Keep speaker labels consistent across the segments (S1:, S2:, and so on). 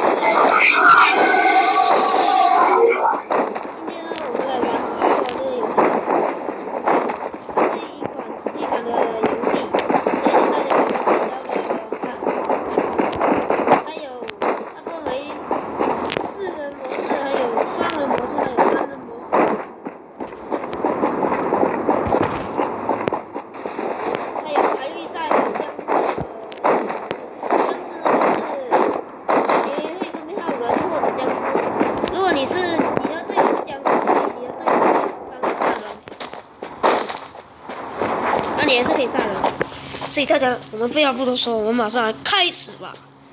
S1: 你也是可以杀人，所以大家，我们废话不多说，我们马上来开始吧。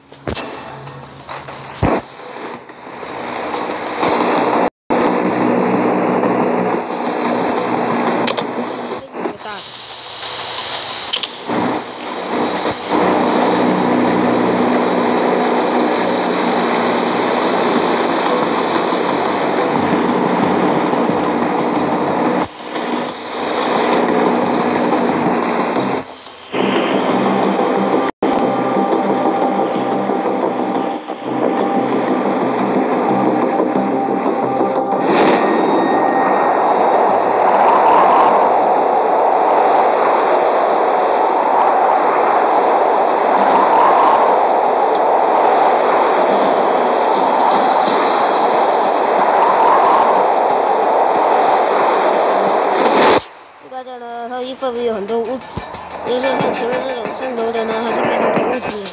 S1: 会不会有很多物质？比如说像前面这种上楼的呢，它就没很多物质。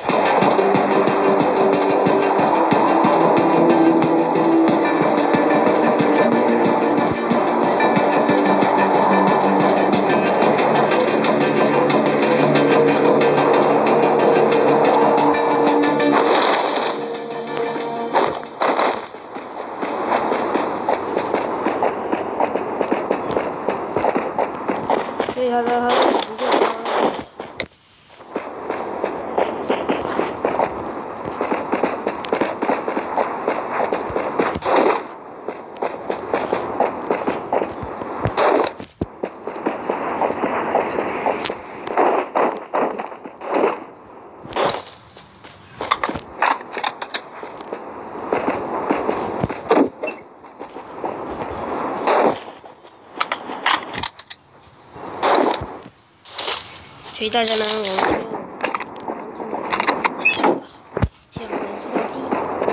S1: 所以它的不够高。所以大家呢，我们就先我们制造机。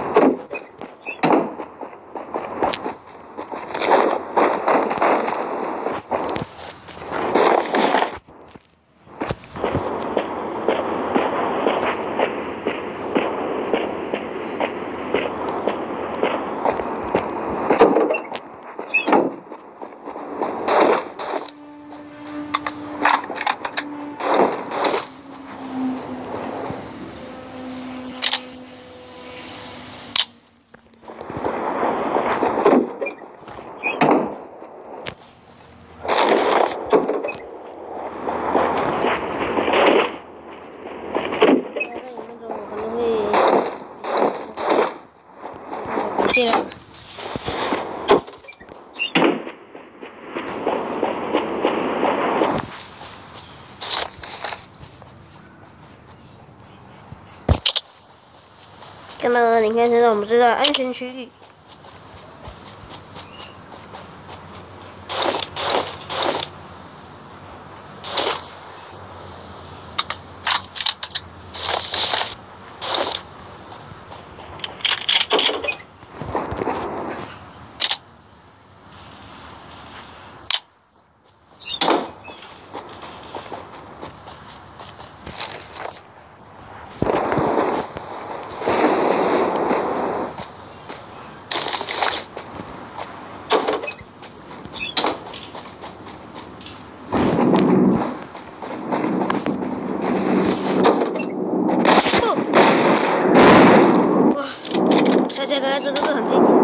S1: 对了，看到你看，现在我们知道安全区域。大家刚才真的是很惊险。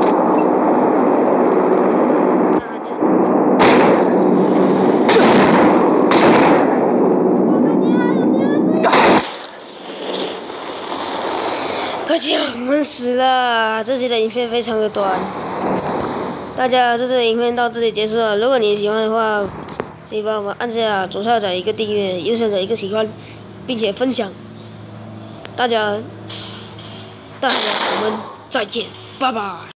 S1: 大家，我们死了！这期的影片非常的短，大家这次的影片到这里结束了。如果你喜欢的话，请帮我们按下左下角一个订阅，右下角一个喜欢，并且分享。大家。 大家我们再见，拜拜。